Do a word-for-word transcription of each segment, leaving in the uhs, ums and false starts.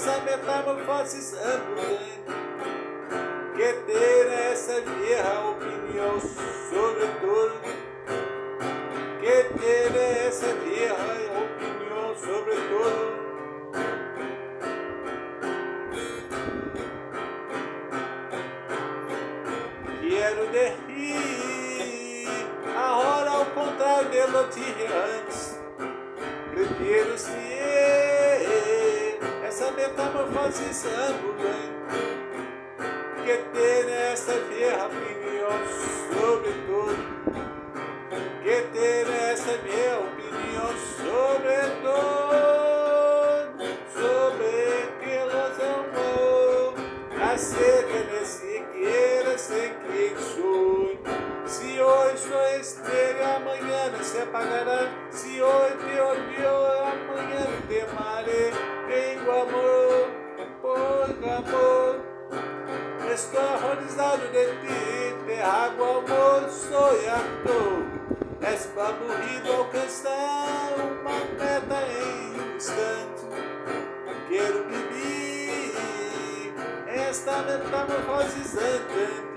essa metamorfose ambulante, que ter essa vieja opinião sobre tudo, que ter essa vieja opinião sobre tudo. Quero derrir, agora ao contrário de lo dije antes, prefiro ser essa metamorfose ambulante, que ter essa vieja opinião sobre tudo, que ter essa vieja opinião sobre tudo, sobre que los amou, acerca de siquiera sei quem sou. Se hoje sou estrela, amanhã não se apagará. Se hoje te odiou, amanhã não te amaré. Tenho amor, por amor, estou horrorizado de ti. Te hago amor, sou ator. És aburrido alcançar uma meta em um instante. Quero viver esta metamorfose andante,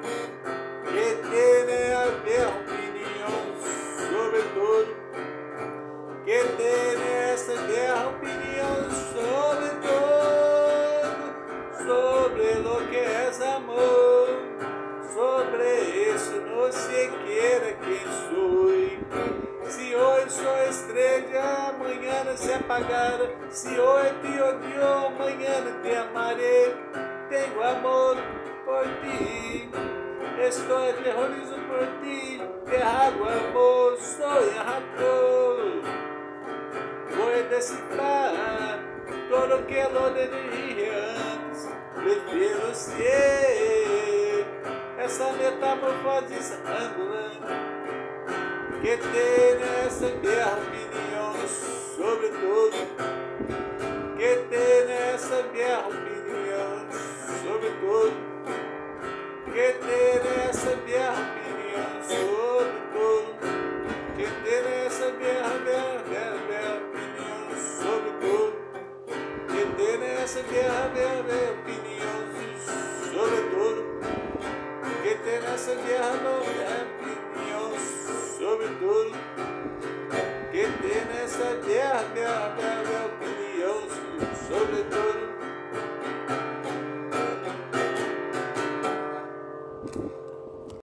que tem a ver opinião sobre tudo, que tem essa guerra opinião sobre tudo, sobre lo que é amor, sobre isso não se queira quem sou. Se hoje sou estrela, amanhã não se apagar. Se hoje te odiou, amanhã não te amarei. Tenho amor por ti, estou aterrorizo por ti. Te hago amor, sou errador. Vou decifrar todo que lo dije antes. Prefiro ser essa metamorfose ambulante, que tem essa guerra opinião sobre tudo, que tem essa guerra opinião sobre tudo, que tem essa guerra opinião sobre tudo, que tem essa guerra, guerra, guerra, guerra opinião sobre tudo, que tem essa guerra, guerra, guerra opinião sobre tudo, que tem essa guerra, guerra opinião sobre tudo, que tem essa guerra, guerra, guerra, guerra opinião